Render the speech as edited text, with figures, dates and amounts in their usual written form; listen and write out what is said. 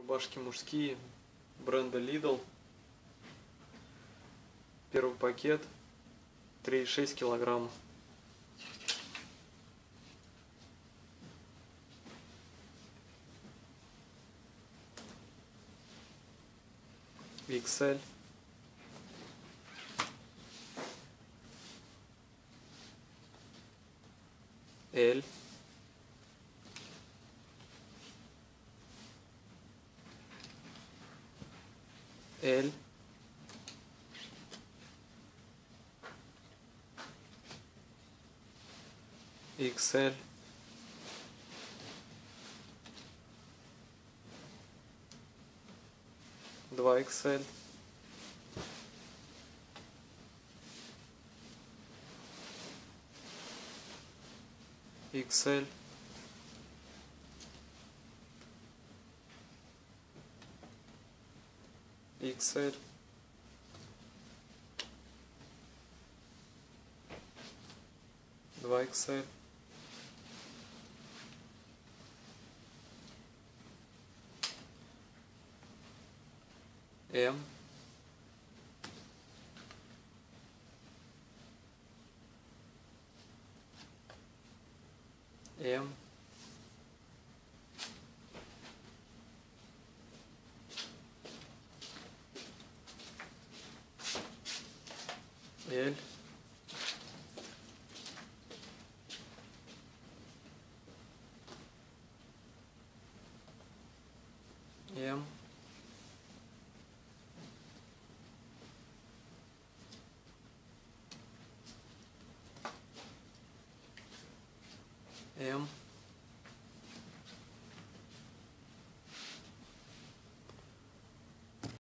Рубашки мужские бренда Lidl. Первый пакет 3,6 килограмма. XL. L. L. XL. Два XL. XL. XL. Два XL. M. M. L. M.